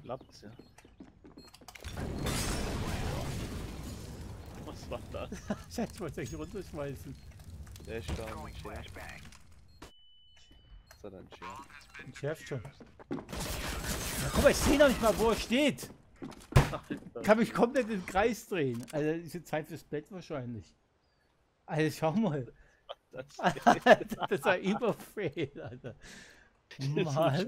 klappt's, ja. Was war das? Scheiße, ich wollte euch runterschmeißen. Der ist da, ein Share. Was hat er, ein Share? Ein Chef schon. Na, guck mal, ich sehe noch nicht mal, wo er steht. Ich kann mich komplett im Kreis drehen. Also, ist jetzt Zeit fürs Bett wahrscheinlich. Alter, schau mal. Das Das war überfail, Alter. Mann.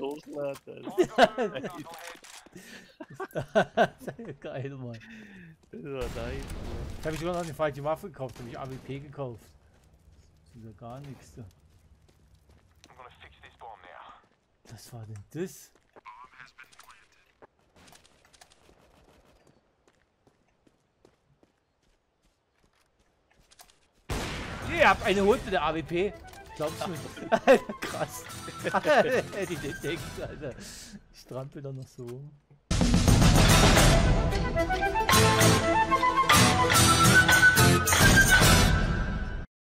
Das ist ja geil, Mann. Das war nice. Ich habe sogar noch eine falsche Waffe gekauft, habe ich AWP gekauft. Das ist ja gar nichts. Da. Was war denn das? Ihr habt eine Hund mit der AWP. Glaubst du? Alter, krass. Hätte ich nicht gedacht, Alter. Ich trampel da noch so.